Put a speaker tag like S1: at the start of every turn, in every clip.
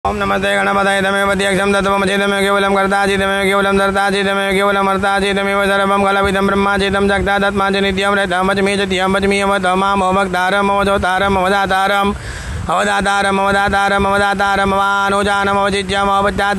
S1: ओम नमस्ते गणपतये तमेव त्यक्षं तत्त्वमसितमेव केवलं कर्ताचितमेव केवलं धर्ताचितमेव केवलं हर्ताचितमेव सर्वं कलविदं ब्रह्माचितं जगदात्मा च नित्यं रथमजमे च तियं वचमीयवतो माम् अवक्तारम् अवधोतारम् अवदातारम् अवदातारम् अवदातारम् अवदातारम् अवानुजानम् अवचिज्यम्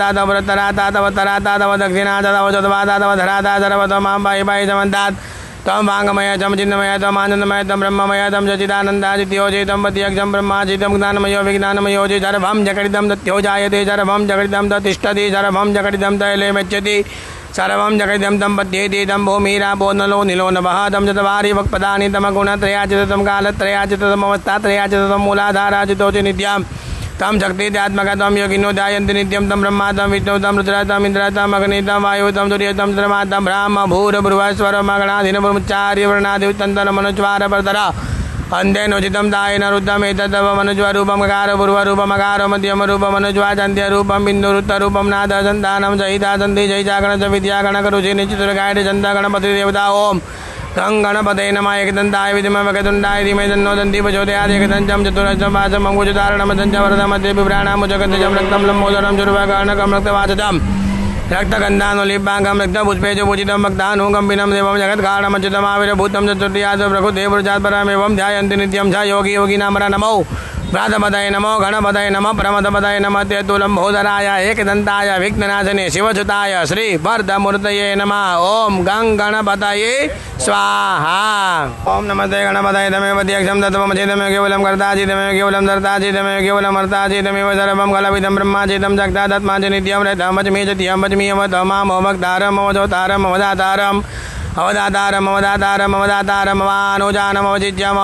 S1: अवपश्चातादवृत्तरातादवदक्षिणातादवचतवातादवधराता सर्वतो मां पाहि पाहि समन्तात् तम वांगमय तम चिन्मय तम आनंदमय तम ब्रह्ममय तम सच्चिदानंदादित्योजितं पत्यक्षं ब्रह्माजितं ज्ञानमयो विज्ञानमयोजि सर्वं जगदिदं तथ्यो जायते सर्वं जगदिदं ततिष्ठति सर्वं जगदिदं तैले मच्यति सर्वं जगदिदं तम पद्येति तम भूमिरापो नलो नीलो नभः तम चत्वारि वक्पदानि तम गुणत्रयाचितं कालत्रयाचितं अवस्थात्रयाचितं मूलाधाराचितोचि नित्यं तम शक्तित्यात्मक तम योगिनो ध्यायन्ति नित्यं तम ब्रह्मा तम विष्णु तम रुद्र तम इंद्र तम अग्नि तम वायु तम सूर्य तम चन्द्रमा तम ब्रह्म भूर्भुवः मगणाधीन ब्रह्मचार्य वर्णाधि तंत्र मनुज्वार परतर अन्धेनोचितं दायेन रुद्धम एतद् मनुज्वरूपं मकार पूर्वरूपं मकार मध्यम रूपं मनुज्वा चन्द्य रूपं बिन्दुरुत्तरूपं नाद संतानं जयिता सन्ति जयिता च विद्या गणकरुचि निश्चितुर्गायति चन्द गणपति देवता ओम गं गणपतये नमः एकदन्ताय विद्महे वक्रतुण्डाय धीमहि तन्नो दन्ति प्रचोदयात् एकदन्तं चतुरस्रं पाशं अंकुशधारणमदञ्च वरदमध्ये बिभ्राणां जगद्दजं रक्तं लम्बोदरं चुर्वकर्णकं रक्तवाचतं रक्तगन्धानुलिप्पाङ्गं रक्तपुष्पे च पूजितं भक्तानुकम्पिनं देवं जगत्कारणमच्युतमाविर्भूतं चतुर्यात् प्रकृतेर्पुरुषात् परमेवं ध्यायन्ति नित्यं च योगी योगिनामरा नमो व्रातपदये नमो गणपतये नमः प्रमदपदये नमः तेतुलम्बोदराय एकदन्ताय विघ्ननाशने शिवसुताय श्री वरदमूर्तये नमः ओम गं गणपतये स्वाहा। ओम नमस्ते गणपतये तमेव त्यक्षं तत्त्वमसितमेव केवलं कर्ताचितमेव केवलं धर्ताचितमेव केवलं हर्ताचितमेव सर्वं कलविदं ब्रह्माचितं जगदात्मा च नित्यं रथमजमे च तियं वचमीयवतो माम् अवक्तारम् अवधोतारम् अवदातारम् अवदातारम् अवदातारम् अवदातारम् अवानुजानम् अवचिज्यम्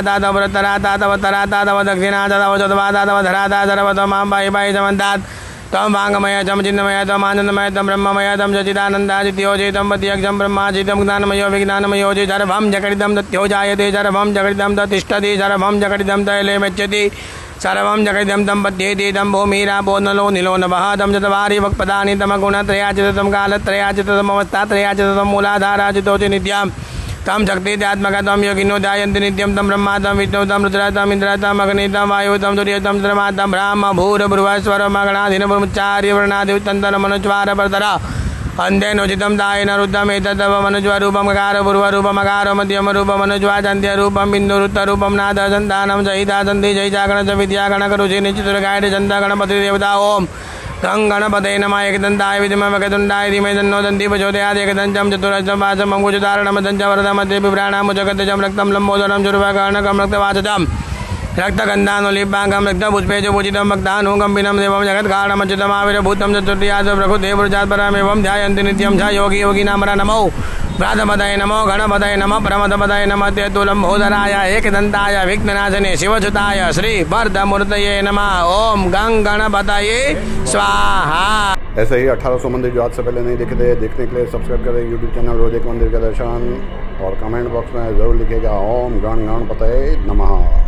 S1: अवपश्चातादवृत्तरातादवदक्षिणातादवचतवातादवधराता सर्वतो मां पाहि पाहि समन्तात् तम वांगमय तम चिन्मय तम आनंदमय तम ब्रह्ममय तम सच्चिदानंदादित्योजितं पत्यक्षं ब्रह्माजितं ज्ञानमयो विज्ञानमयोजि सर्वं जगदिदं तथ्यो जायते सर्वं जगदिदं ततिष्ठति सर्वं जगदिदं तैले मच्यति सर्वं जगदिदं तम पद्येति तम भूमिरापो नलो नीलो नभः तम चत्वारि वक्पदानि तम गुणत्रयाचितं कालत्रयाचितं अवस्थात्रयाचितं मूलाधाराचितोचि नित्यं तम शक्तित्यात्मक तम योगिनो ध्यायन्ति नित्यं तम ब्रह्मा तम विष्णु तम रुद्र तम इंद्र तम अग्नि तम वायु तम सूर्य तम चन्द्रमा तम ब्रह्म भूर्भुवः मगणाधीन ब्रह्मचार्य वर्णाधि तंत्र मनुज्वार परतर अन्धेनोचितं दायेन रुद्धम एतद् मनुज्वरूपं मकार पूर्वरूपं मकार मध्यम रूपं मनुज्वा चन्द्य रूपं बिन्दुरुत्तरूपं नाद संतानं जयिता सन्ति जयिता च विद्या गणकरुचि निश्चितुर्गायति चन्द गणपति देवता ओम गं गणपतये नमः एकदन्ताय विद्महे वक्रतुण्डाय धीमहि तन्नो दन्ति प्रचोदयात् एकदन्तं चतुरस्रं पाशं अंकुशधारणमदञ्च वरदमध्ये बिभ्राणां जगद्दजं रक्तं लम्बोदरं चुर्वकर्णकं रक्तवाचतं रक्तगन्धानुलिप्पाङ्गं रक्तपुष्पे च पूजितं भक्तानुकम्पिनं देवं जगत्कारणमच्युतमाविर्भूतं चतुर्यात् प्रकृतेर्पुरुषात् परमेवं ध्यायन्ति नित्यं च योगी योगिनामरा नमो व्रातपदये नमो गणपतये नमः प्रमदपदये नमः तेतुलम्बोदराय एकदन्ताय विघ्ननाशने शिवसुताय श्री वरदमूर्तये नमः ओम गं गणपतये स्वाहा।
S2: ऐसे ही 1800 मंदिर जो आज से पहले नहीं देखे थे, देखने के लिए सब्सक्राइब करें यूट्यूब चैनल रोज एक मंदिर का दर्शन और कमेंट बॉक्स में ज़रूर लिखेगा ओम गण गणपतये नमः।